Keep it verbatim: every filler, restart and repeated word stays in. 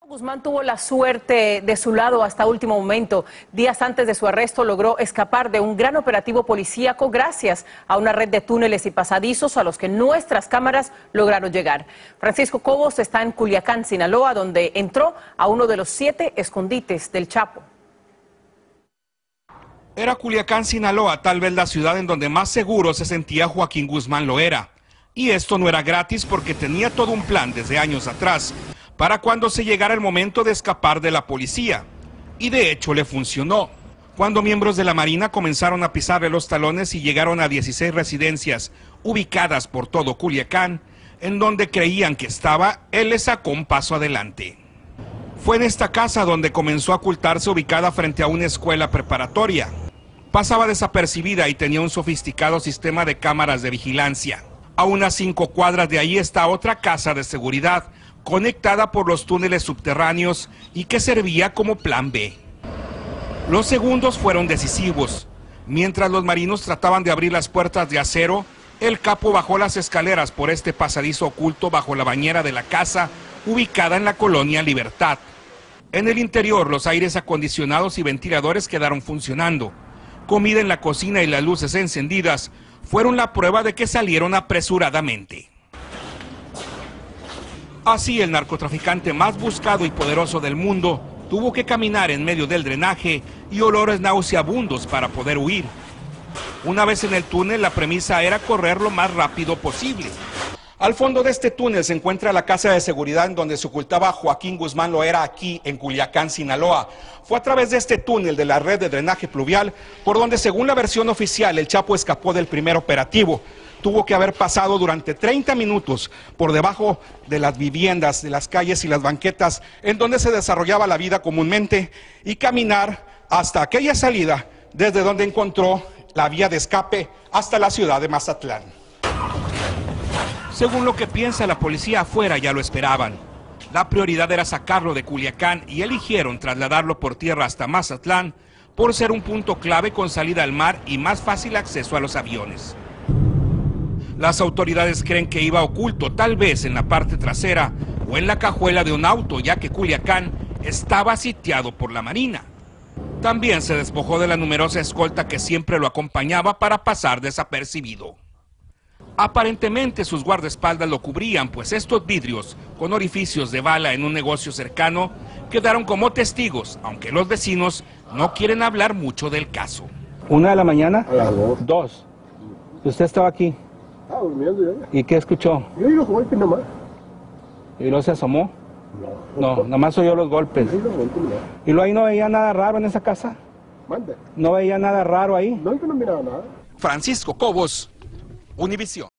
Guzmán tuvo la suerte de su lado hasta último momento. Días antes de su arresto logró escapar de un gran operativo policíaco gracias a una red de túneles y pasadizos a los que nuestras cámaras lograron llegar. Francisco Cobos está en Culiacán, Sinaloa, donde entró a uno de los siete escondites del Chapo. Era Culiacán, Sinaloa, tal vez la ciudad en donde más seguro se sentía Joaquín Guzmán Loera. Y esto no era gratis porque tenía todo un plan desde años atrás para cuando se llegara el momento de escapar de la policía. Y de hecho le funcionó. Cuando miembros de la Marina comenzaron a pisarle los talones y llegaron a dieciséis residencias ubicadas por todo Culiacán, en donde creían que estaba, él le sacó un paso adelante. Fue en esta casa donde comenzó a ocultarse, ubicada frente a una escuela preparatoria. Pasaba desapercibida y tenía un sofisticado sistema de cámaras de vigilancia. A unas cinco cuadras de ahí está otra casa de seguridad, conectada por los túneles subterráneos y que servía como plan B. Los segundos fueron decisivos. Mientras los marinos trataban de abrir las puertas de acero, el capo bajó las escaleras por este pasadizo oculto bajo la bañera de la casa, ubicada en la colonia Libertad. En el interior, los aires acondicionados y ventiladores quedaron funcionando. Comida en la cocina y las luces encendidas fueron la prueba de que salieron apresuradamente. Así, el narcotraficante más buscado y poderoso del mundo tuvo que caminar en medio del drenaje y olores nauseabundos para poder huir. Una vez en el túnel, la premisa era correr lo más rápido posible. Al fondo de este túnel se encuentra la casa de seguridad en donde se ocultaba Joaquín Guzmán Loera, aquí en Culiacán, Sinaloa. Fue a través de este túnel de la red de drenaje pluvial por donde, según la versión oficial, el Chapo escapó del primer operativo. Tuvo que haber pasado durante treinta minutos por debajo de las viviendas, de las calles y las banquetas en donde se desarrollaba la vida comúnmente y caminar hasta aquella salida desde donde encontró la vía de escape hasta la ciudad de Mazatlán. Según lo que piensa la policía, afuera ya lo esperaban. La prioridad era sacarlo de Culiacán y eligieron trasladarlo por tierra hasta Mazatlán por ser un punto clave con salida al mar y más fácil acceso a los aviones. Las autoridades creen que iba oculto, tal vez en la parte trasera o en la cajuela de un auto, ya que Culiacán estaba sitiado por la Marina. También se despojó de la numerosa escolta que siempre lo acompañaba para pasar desapercibido. Aparentemente sus guardaespaldas lo cubrían, pues estos vidrios con orificios de bala en un negocio cercano quedaron como testigos, aunque los vecinos no quieren hablar mucho del caso. Una de la mañana, a las dos. dos. ¿Usted estaba aquí? Ah, durmiendo ya. ¿Y qué escuchó? Yo oí los golpes nomás. ¿Y luego se asomó? No. No, nomás oyó los golpes. Sí, los golpes nomás. ¿Y luego ahí no veía nada raro en esa casa? Mande. ¿No veía nada raro ahí? No, yo no miraba nada. Francisco Cobos, Univisión.